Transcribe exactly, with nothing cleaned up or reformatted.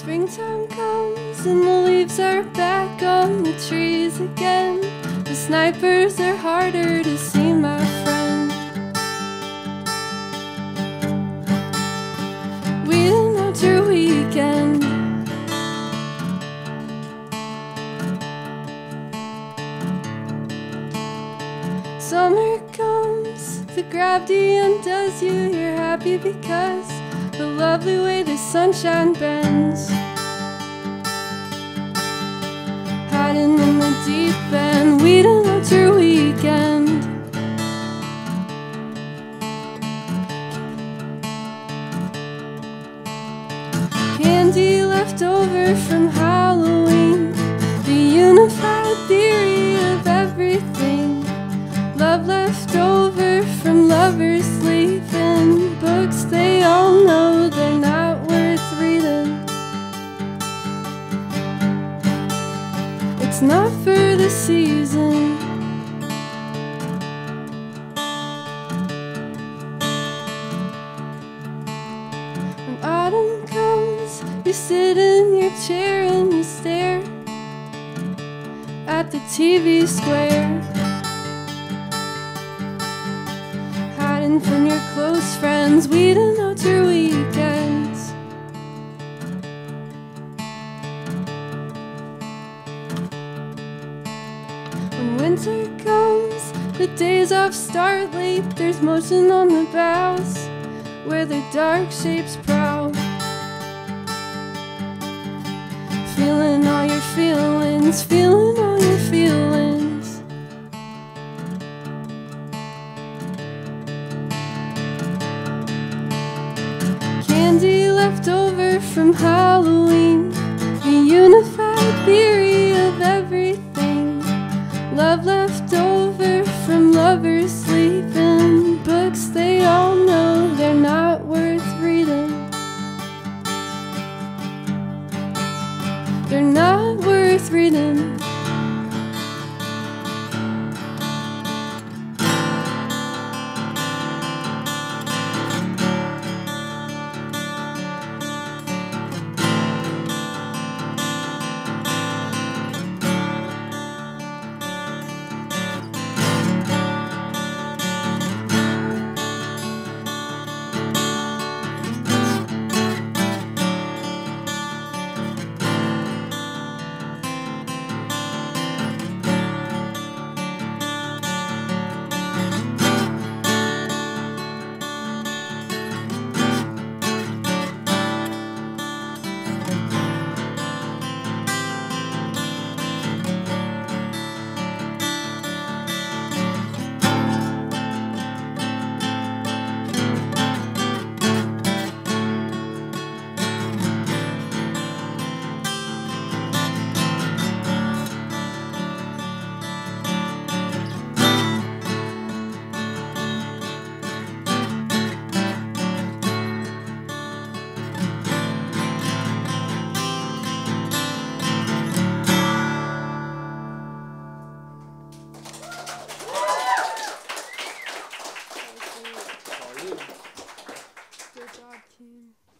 Springtime comes and the leaves are back on the trees again. The snipers are harder to see, my friend. We didn't know your weekend. Summer comes, the gravity undoes you. You're happy because the lovely way the sunshine bends. Hiding in the deep end, we don't know your weekend. Candy left over from Halloween, the unified theory of everything. Love left over from lovers leaving, books they all know they're not worth reading. It's not for the season. When autumn comes, you sit in your chair and you stare at the T V square, hiding from your close friends. We don't know your weekends. When winter comes, the days off start late. There's motion on the boughs where the dark shapes prowl, feeling all your feelings, feeling all your feelings. Candy left over from Halloween, the unified theory of everything. Love left over from lovers leaving, books they all know they're not worth reading. They're not worth reading. Good job, team.